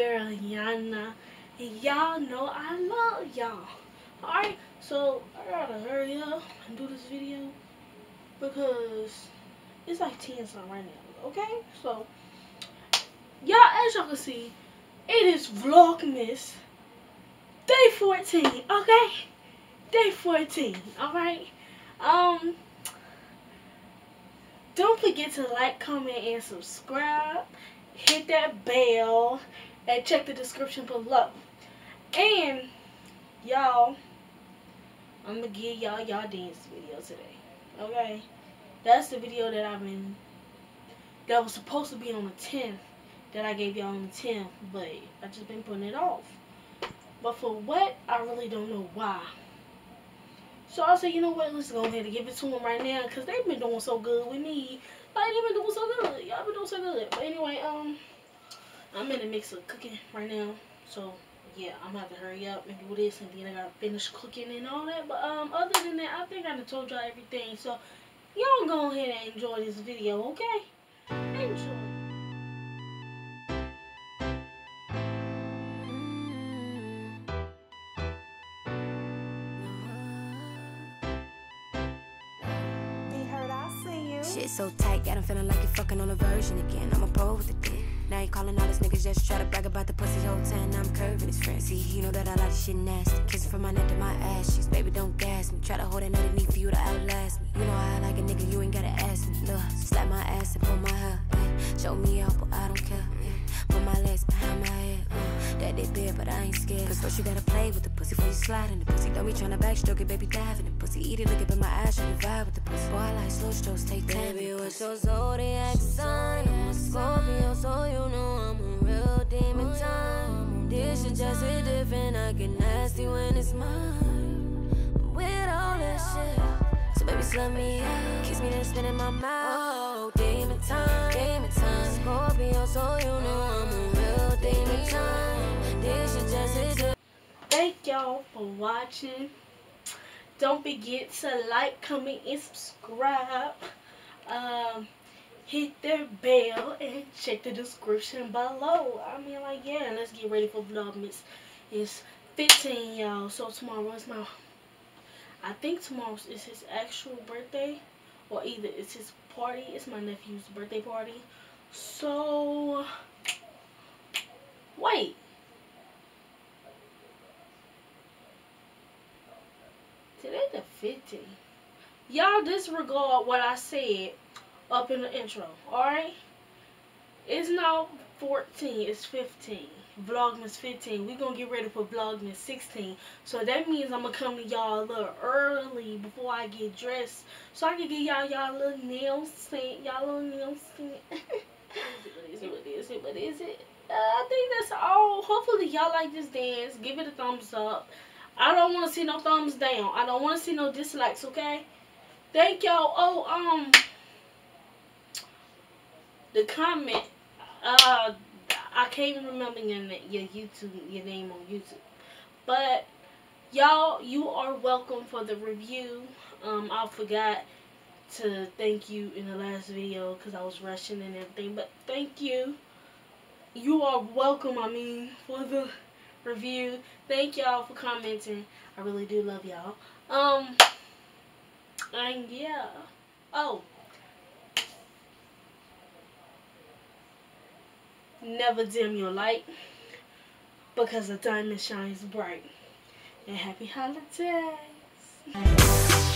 girl Yana, and y'all know I love y'all. Alright, so I gotta hurry up and do this video because it's like 10 something right now. Okay, so y'all, as y'all can see, it is Vlogmas day 14. Okay, day 14. Alright, don't forget to like, comment, and subscribe. Hit that bell and check the description below. And y'all, I'm gonna give y'all dance video today. Okay, that's the video that was supposed to be on the 10th, that I gave y'all on the 10th, but I just been putting it off. But for what, I really don't know why. So I said, you know what, let's go ahead and give it to them right now, because they've been doing so good with me. Like, they've been doing so good. Y'all been doing so good. But anyway, I'm in the mix of cooking right now. So, yeah, I'm going to have to hurry up and do this, and then I got to finish cooking and all that. But, other than that, I think I done told y'all everything. So, y'all go ahead and enjoy this video, okay? Enjoy. Shit so tight, got him feeling like you're fucking on a version again. I'm a pro with the dick. Now you calling all these niggas just to try to brag about the pussy whole time. Now I'm curving his friends. See, you know that I like shit nasty. Kissing from my neck to my ass cheeks. Baby, don't gas me. Try to hold it underneath for you to outlast me. You know I like a nigga, you ain't gotta ask me. Look, slap my ass and pull my hair. Show me out, but I don't care. Put my legs behind my head. That they big, but I ain't scared. Cause first you gotta play with the pussy before you slide in the pussy. Don't be tryna backstroke it, baby, dive in the pussy. Eat it, look up in my eyes, show you vibe with the pussy. Boy, I like slow strokes, take time. Baby, what's your zodiac sign? I'm a Scorpio, so you know I'm a real demon time. This shit just hit different, I get nasty when it's mine. With all that shit, so baby, slut me out. Kiss me, then spin in my mouth. Oh, demon time, demon time. Scorpio, so you know I'm a real demon time. This shit just hit different. Thank y'all for watching. Don't forget to like, comment, and subscribe. Hit the bell and check the description below. I mean, like, yeah, let's get ready for Vlogmas. It's 15, y'all. So tomorrow is I think tomorrow is his actual birthday, or either it's his party. It's my nephew's birthday party. So wait. Today the 15th. Y'all disregard what I said up in the intro, alright? It's not 14, it's 15. Vlogmas 15. We're gonna get ready for Vlogmas 16. So that means I'm gonna come to y'all a little early before I get dressed, so I can get y'all little nails sent. Y'all little nails sent. What is it? I think that's all. Hopefully y'all like this dance. Give it a thumbs up. I don't want to see no thumbs down. I don't want to see no dislikes, okay? Thank y'all. Oh, the comment, I can't even remember your name on YouTube. But y'all, you are welcome for the review. I forgot to thank you in the last video because I was rushing and everything. But thank you. You are welcome, I mean, for the review. Thank y'all for commenting. I really do love y'all. And yeah. Oh, never dim your light, because the diamond shines bright. And happy holidays.